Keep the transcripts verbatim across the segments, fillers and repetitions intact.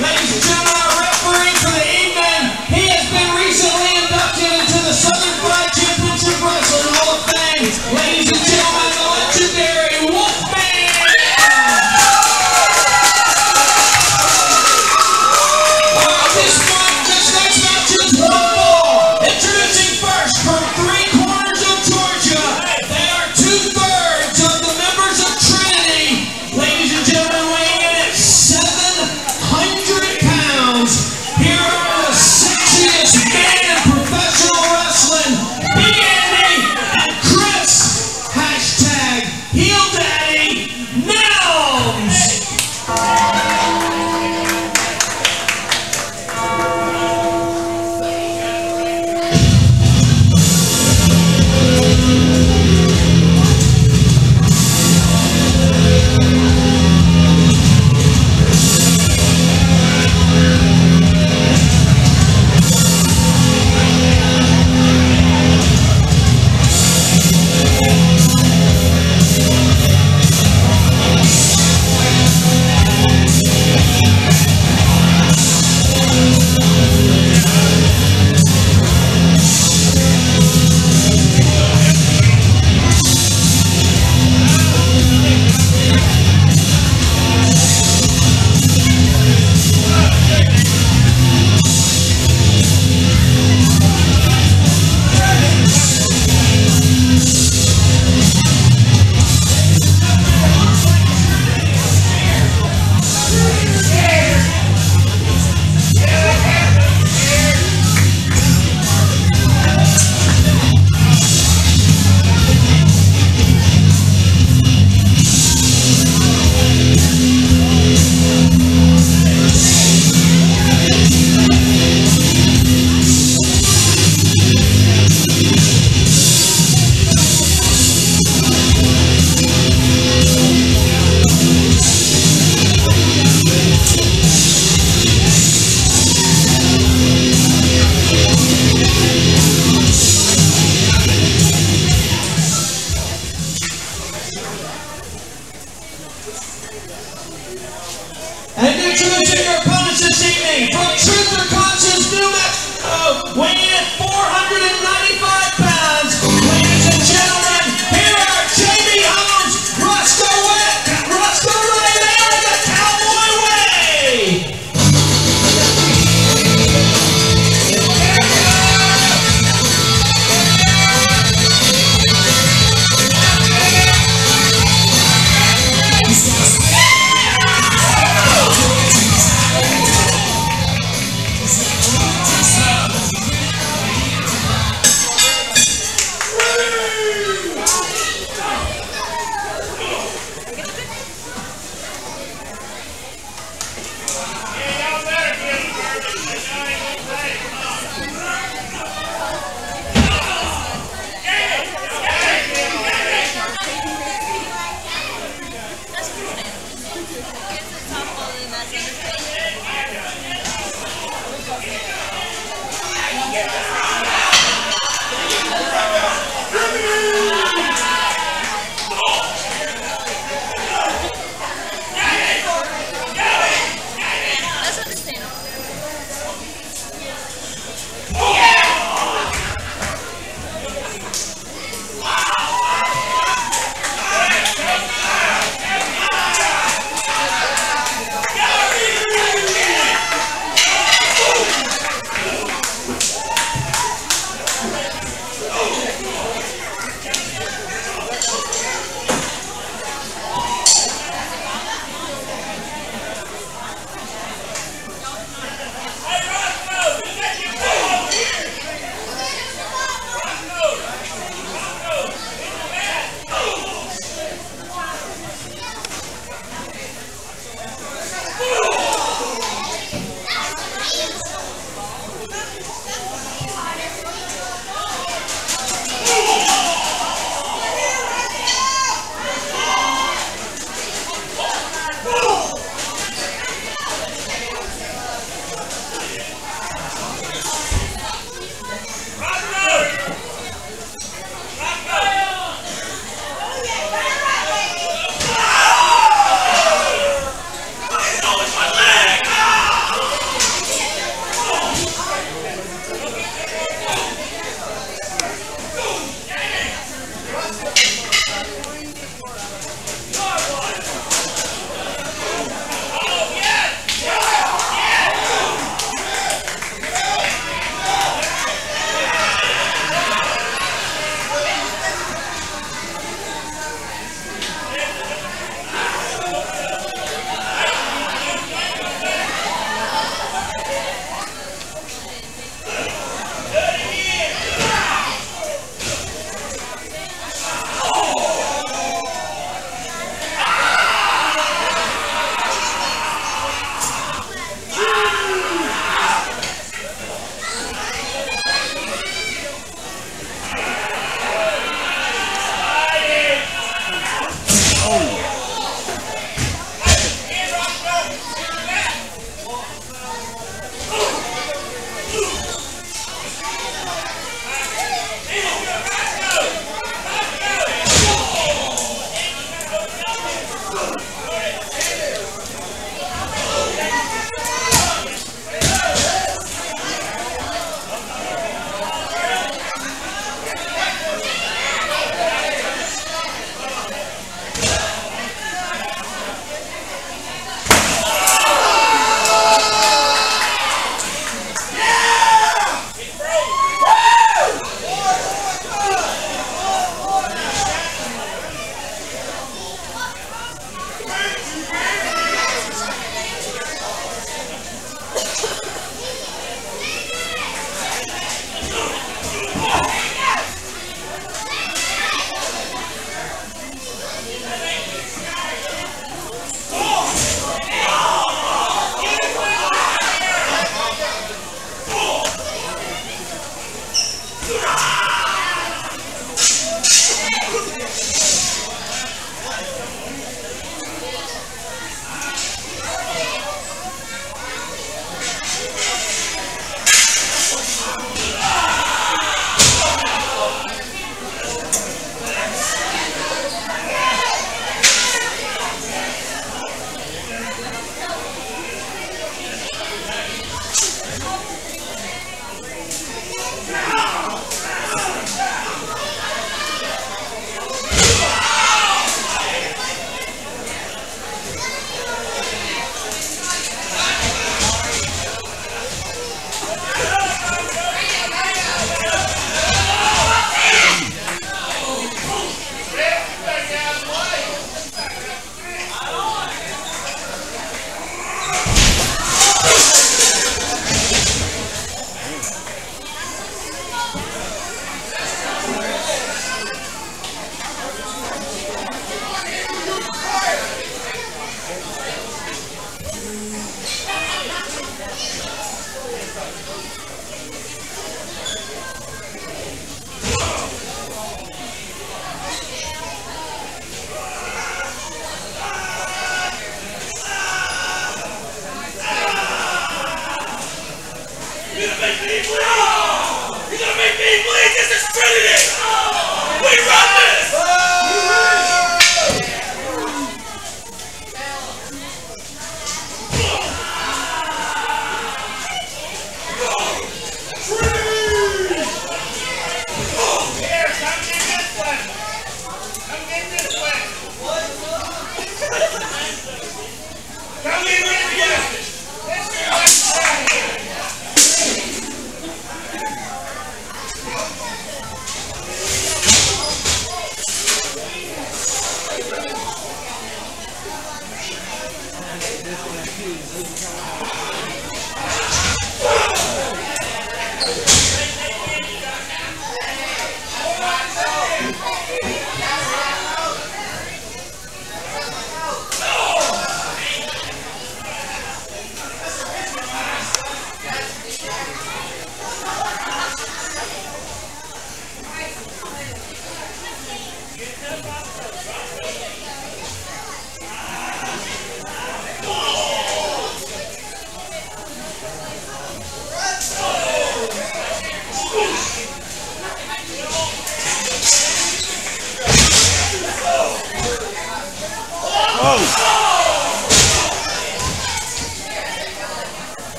Ladies and gentlemen, our referee for the evening, he has been recently inducted into the Southern Fried Championship Wrestling Hall of Fame. Ladies and gentlemen, the legendary Wolfman! Uh, this one, this next match is one ball. Introducing first from three corners of Georgia, they are two-thirds of the members of Trinity. Ladies and gentlemen, weighing in at seven hundred pounds. Here are the sexiest men in professional wrestling, Big Andy and Chris. Hashtag Heel Daddy Nelms. And introducing your opponents this evening, from Truth or Conscience, New Mexico, weighing at four hundred ninety-five pounds. Ladies and gentlemen, here are J B Holmes, Roscoe Wet, Roscoe Ray there the Cowboy Way. Yeah!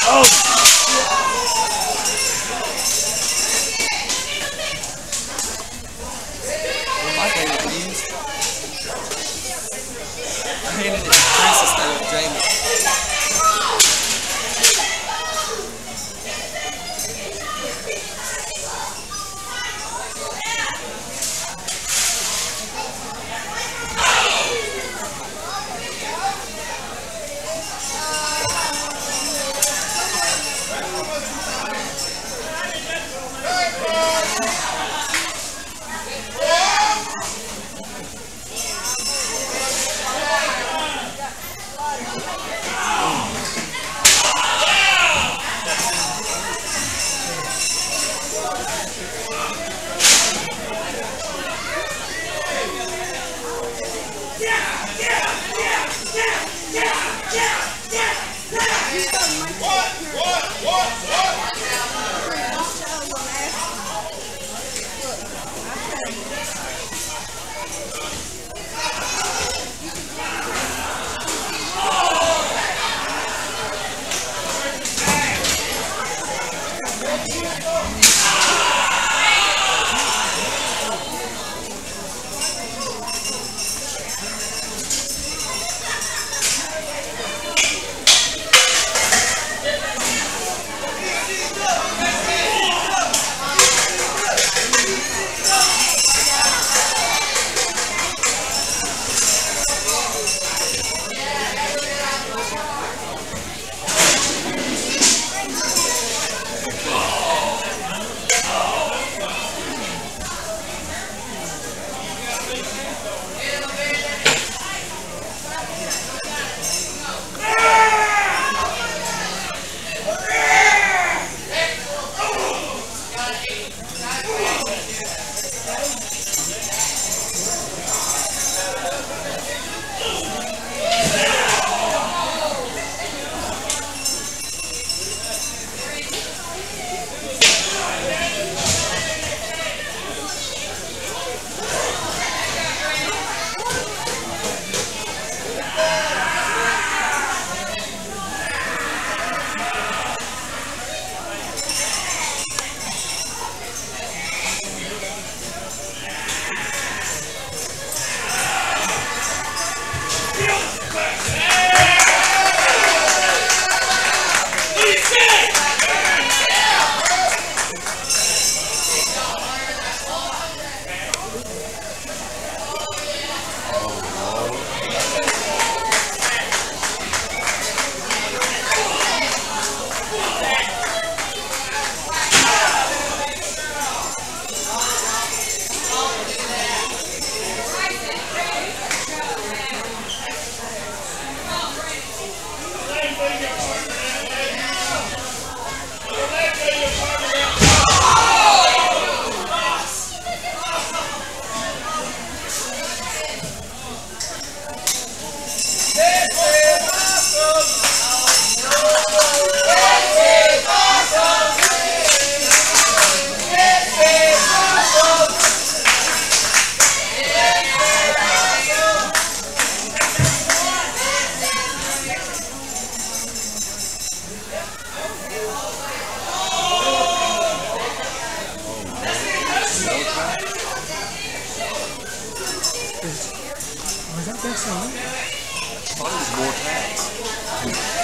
My favorite news. I handed it to Chris instead of Jamie. Was that their song? I thought it was more tags.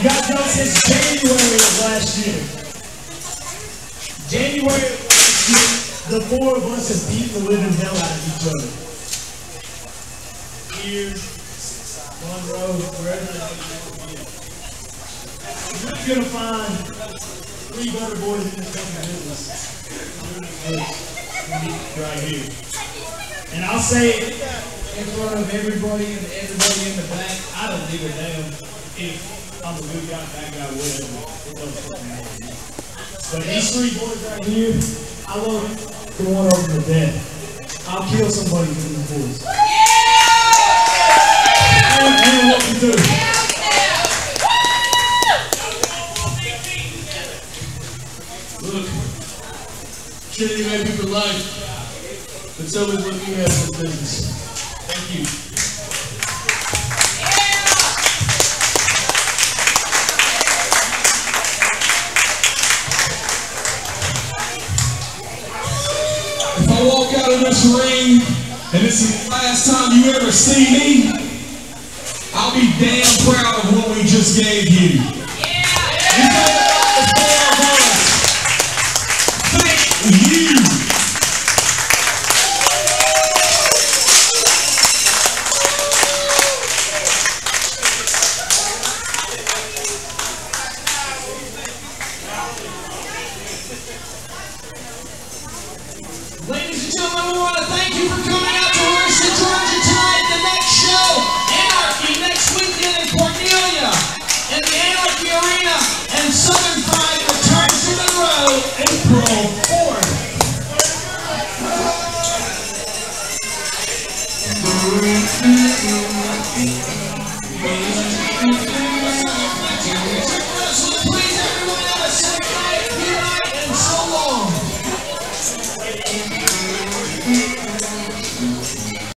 got done since January of last year. January of last year, the four of us have beat the living hell out of each other. Here, Monroe, wherever the hell you want to be. You're gonna find three butter boys in this fucking business. Right here. And I'll say it in front of everybody and everybody in the back. I don't give a damn if I'm a good guy, bad guy, whatever. It doesn't fucking matter. But these three boys right here, I love the one over to death. I'll kill somebody for these boys. And, and what we do. Look, Trinity made me for life, but so is what you have for business. Thank you. If I walk out of this ring and this is the last time you ever see me, I'll be damn proud of what we just gave you. You talk about the four of us. Thank you. Ladies and gentlemen, we want to thank you for coming out to Orsa, Georgia tonight. The next show, Anarchy, next weekend in Cornelia, in the Anarchy Arena, and Southern Pride returns to Monroe April fourth.